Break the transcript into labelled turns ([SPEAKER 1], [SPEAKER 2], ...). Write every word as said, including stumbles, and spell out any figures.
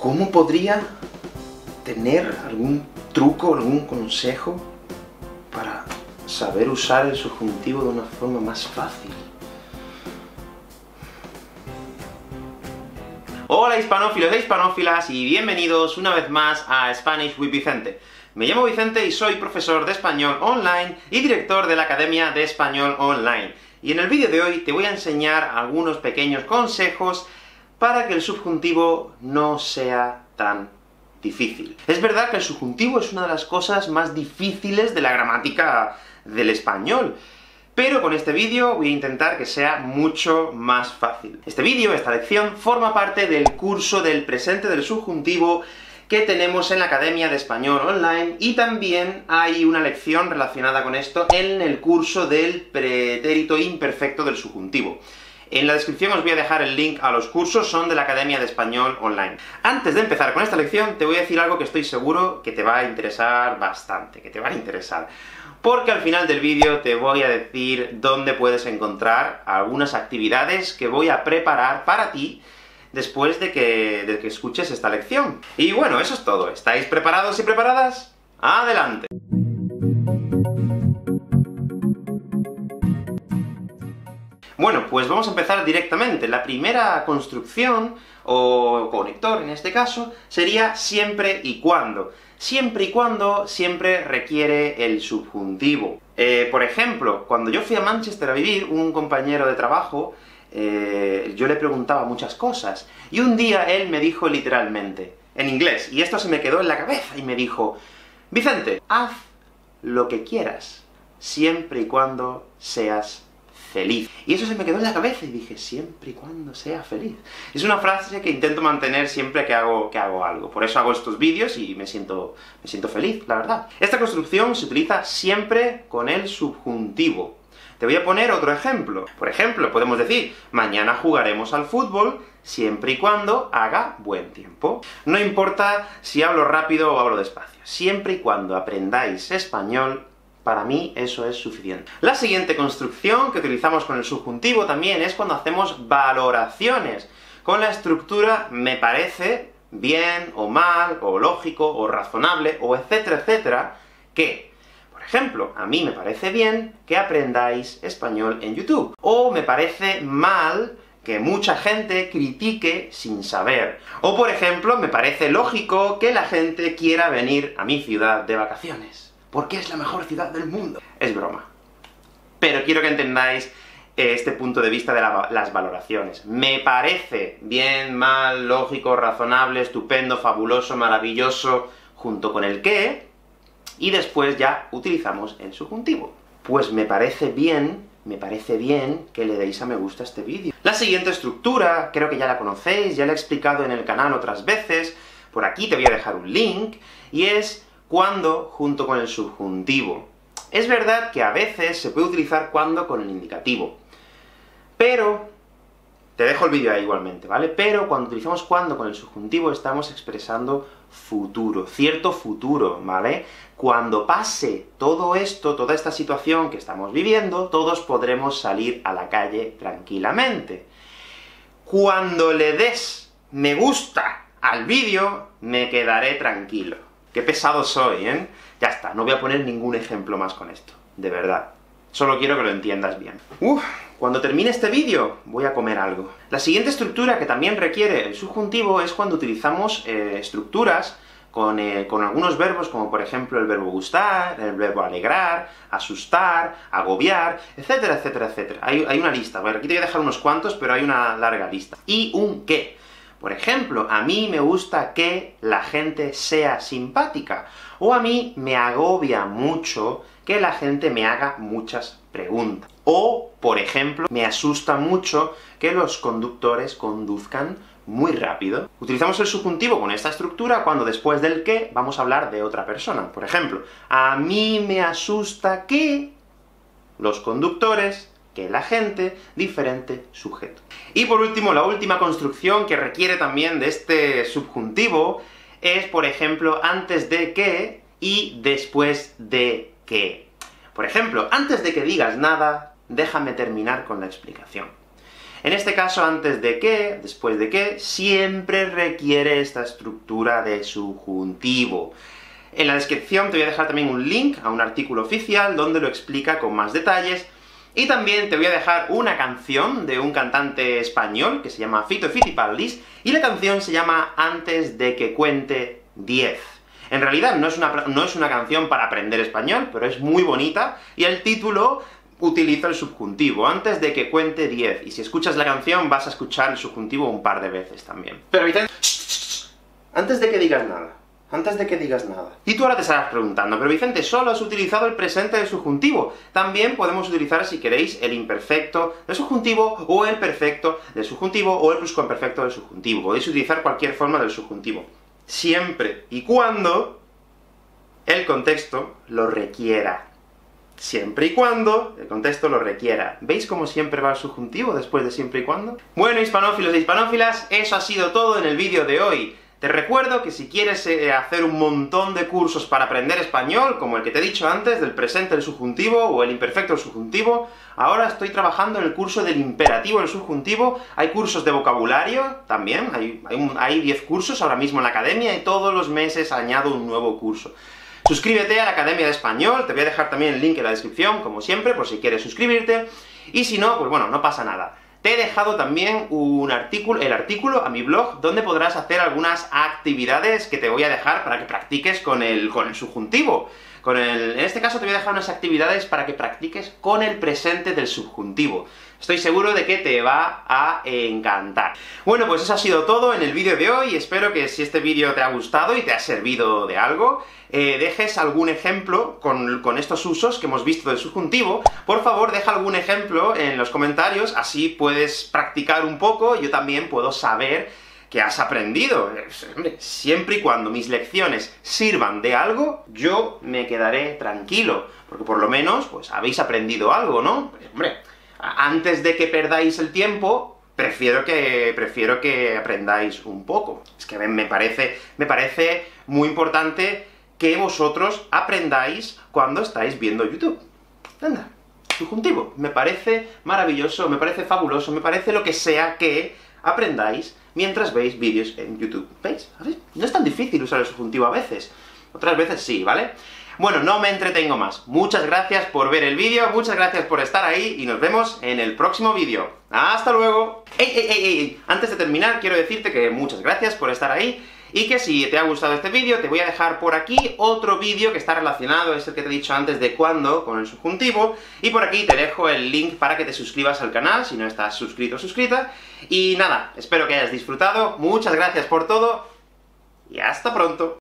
[SPEAKER 1] ¿Cómo podría tener algún truco, algún consejo para saber usar el subjuntivo de una forma más fácil? Hola hispanófilos e hispanófilas y bienvenidos una vez más a Spanish with Vicente. Me llamo Vicente y soy profesor de español online y director de la Academia de Español Online. Y en el vídeo de hoy te voy a enseñar algunos pequeños consejos para que el subjuntivo no sea tan difícil. Es verdad que el subjuntivo es una de las cosas más difíciles de la gramática del español, pero con este vídeo voy a intentar que sea mucho más fácil. Este vídeo, esta lección, forma parte del curso del presente del subjuntivo que tenemos en la Academia de Español Online, y también hay una lección relacionada con esto en el curso del pretérito imperfecto del subjuntivo. En la descripción os voy a dejar el link a los cursos, son de la Academia de Español Online. Antes de empezar con esta lección, te voy a decir algo que estoy seguro que te va a interesar bastante, que te va a interesar. Porque al final del vídeo te voy a decir dónde puedes encontrar algunas actividades que voy a preparar para ti después de que, de que escuches esta lección. Y bueno, eso es todo. ¿Estáis preparados y preparadas? ¡Adelante! Bueno, pues vamos a empezar directamente. La primera construcción, o conector en este caso, sería siempre y cuando. Siempre y cuando siempre requiere el subjuntivo. Eh, por ejemplo, cuando yo fui a Manchester a vivir, un compañero de trabajo, eh, yo le preguntaba muchas cosas, y un día él me dijo literalmente, en inglés, y esto se me quedó en la cabeza, y me dijo: Vicente, haz lo que quieras, siempre y cuando seas feliz. Y eso se me quedó en la cabeza, y dije, siempre y cuando sea feliz. Es una frase que intento mantener siempre que hago, que hago algo. Por eso hago estos vídeos y me siento, me siento feliz, la verdad. Esta construcción se utiliza siempre con el subjuntivo. Te voy a poner otro ejemplo. Por ejemplo, podemos decir, mañana jugaremos al fútbol, siempre y cuando haga buen tiempo. No importa si hablo rápido o hablo despacio. Siempre y cuando aprendáis español, para mí eso es suficiente. La siguiente construcción que utilizamos con el subjuntivo también es cuando hacemos valoraciones, con la estructura me parece bien, o mal, o lógico, o razonable, o etcétera, etcétera, que, por ejemplo, a mí me parece bien que aprendáis español en YouTube, o me parece mal que mucha gente critique sin saber, o por ejemplo, me parece lógico que la gente quiera venir a mi ciudad de vacaciones, porque es la mejor ciudad del mundo. Es broma. Pero quiero que entendáis este punto de vista de la, las valoraciones. Me parece bien, mal, lógico, razonable, estupendo, fabuloso, maravilloso, junto con el qué, y después ya utilizamos el subjuntivo. Pues me parece bien, me parece bien que le deis a me gusta a este vídeo. La siguiente estructura, creo que ya la conocéis, ya la he explicado en el canal otras veces, por aquí te voy a dejar un link, y es cuando junto con el subjuntivo. Es verdad que a veces se puede utilizar cuando con el indicativo, pero te dejo el vídeo ahí igualmente, ¿vale? Pero cuando utilizamos cuando con el subjuntivo estamos expresando futuro, cierto futuro, ¿vale? Cuando pase todo esto, toda esta situación que estamos viviendo, todos podremos salir a la calle tranquilamente. Cuando le des me gusta al vídeo, me quedaré tranquilo. Qué pesado soy, ¿eh? Ya está, no voy a poner ningún ejemplo más con esto, de verdad. Solo quiero que lo entiendas bien. Uf, cuando termine este vídeo, voy a comer algo. La siguiente estructura que también requiere el subjuntivo es cuando utilizamos eh, estructuras con, eh, con algunos verbos, como por ejemplo el verbo gustar, el verbo alegrar, asustar, agobiar, etcétera, etcétera, etcétera. Hay, hay una lista, bueno, aquí te voy a dejar unos cuantos, pero hay una larga lista. Y un qué. Por ejemplo, a mí me gusta que la gente sea simpática, o a mí me agobia mucho que la gente me haga muchas preguntas. O, por ejemplo, me asusta mucho que los conductores conduzcan muy rápido. Utilizamos el subjuntivo con esta estructura cuando después del qué vamos a hablar de otra persona. Por ejemplo, a mí me asusta que los conductores, que la gente, diferente sujeto. Y por último, la última construcción que requiere también de este subjuntivo es, por ejemplo, antes de que y después de que. Por ejemplo, antes de que digas nada, déjame terminar con la explicación. En este caso, antes de que, después de que, siempre requiere esta estructura de subjuntivo. En la descripción te voy a dejar también un link a un artículo oficial donde lo explica con más detalles, y también te voy a dejar una canción de un cantante español que se llama Fito Fitipaldis, y la canción se llama Antes de que cuente diez. En realidad no es una, no es una canción para aprender español, pero es muy bonita, y el título utiliza el subjuntivo, antes de que cuente diez, y si escuchas la canción vas a escuchar el subjuntivo un par de veces también. Pero Vicente, antes de que digas nada, antes de que digas nada. Y tú ahora te estarás preguntando, pero Vicente, solo has utilizado el presente del subjuntivo. También podemos utilizar, si queréis, el imperfecto del subjuntivo, o el perfecto del subjuntivo, o el pluscuamperfecto del subjuntivo. Podéis utilizar cualquier forma del subjuntivo, siempre y cuando el contexto lo requiera. Siempre y cuando el contexto lo requiera. ¿Veis cómo siempre va el subjuntivo después de siempre y cuando? Bueno, hispanófilos e hispanófilas, eso ha sido todo en el vídeo de hoy. Te recuerdo que si quieres eh, hacer un montón de cursos para aprender español, como el que te he dicho antes, del presente del subjuntivo, o el imperfecto del subjuntivo, ahora estoy trabajando en el curso del imperativo del subjuntivo. Hay cursos de vocabulario también, hay, hay, un, hay diez cursos ahora mismo en la academia, y todos los meses añado un nuevo curso. Suscríbete a la Academia de Español, te voy a dejar también el link en la descripción, como siempre, por si quieres suscribirte, y si no, pues bueno, no pasa nada. Te he dejado también un artículo, el artículo a mi blog, donde podrás hacer algunas actividades que te voy a dejar para que practiques con el, con el subjuntivo. Con el, en este caso te voy a dejar unas actividades para que practiques con el presente del subjuntivo. Estoy seguro de que te va a encantar. Bueno, pues eso ha sido todo en el vídeo de hoy. Espero que si este vídeo te ha gustado y te ha servido de algo, eh, dejes algún ejemplo con, con estos usos que hemos visto del subjuntivo. Por favor, deja algún ejemplo en los comentarios, así puedes practicar un poco, yo también puedo saber que has aprendido. Hombre, siempre y cuando mis lecciones sirvan de algo, yo me quedaré tranquilo, porque por lo menos, pues, habéis aprendido algo, ¿no? Pues, hombre, antes de que perdáis el tiempo, prefiero que, prefiero que aprendáis un poco. Es que me parece, me parece muy importante que vosotros aprendáis cuando estáis viendo YouTube. Anda, subjuntivo. Me parece maravilloso, me parece fabuloso, me parece lo que sea que aprendáis mientras veis vídeos en YouTube. ¿Veis? ¿Veis? No es tan difícil usar el subjuntivo a veces. Otras veces sí, ¿vale? Bueno, no me entretengo más. Muchas gracias por ver el vídeo, muchas gracias por estar ahí, y nos vemos en el próximo vídeo. ¡Hasta luego! ¡Ey, ey, ey, ey! Antes de terminar, quiero decirte que muchas gracias por estar ahí, y que si te ha gustado este vídeo, te voy a dejar por aquí otro vídeo que está relacionado, es el que te he dicho antes de cuándo, con el subjuntivo, y por aquí te dejo el link para que te suscribas al canal, si no estás suscrito o suscrita. Y nada, espero que hayas disfrutado, muchas gracias por todo, y hasta pronto.